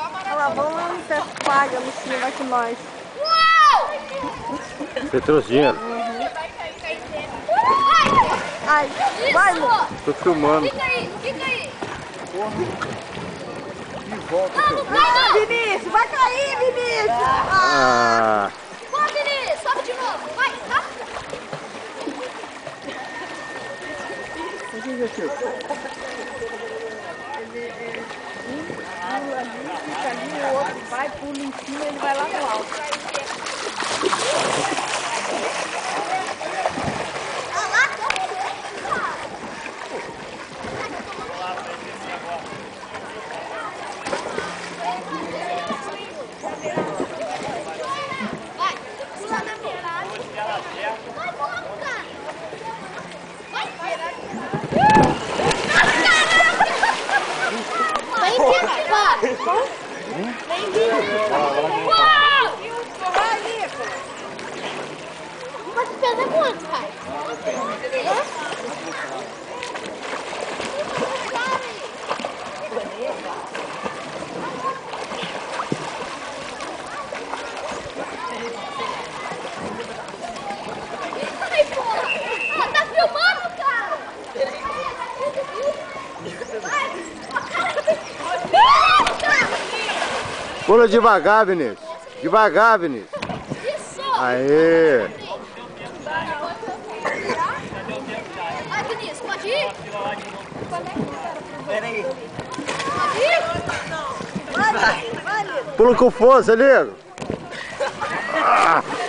Olha lá, vamos lá no Efeito paga, no cima, vai com nós. Você trouxe dinheiro? Ai, vai, Lu. Tô filmando. Fica aí, fica aí. De volta. Não cai não. Vinícius, vai cair, Vinícius. Ah. Pô, Vinícius, sobe de novo. Vai, rápido. Um fica ali, o outro vai, pula em cima, ele vai lá no alto. Vai, pula na beirada. Vai, pula, cara. Vai, vai empurrar. Vem vir. Uau! Vai, Nico. Mas pesa quanto, pai? Ai, porra! Ah, tá filmando, cara! Pula devagar, Vinícius. Devagar, Vinícius. Isso! Aê. Vai, Vinícius, pode ir? Pera aí. Pode ir? Vai, Nico. Pula com força, nego. Ah.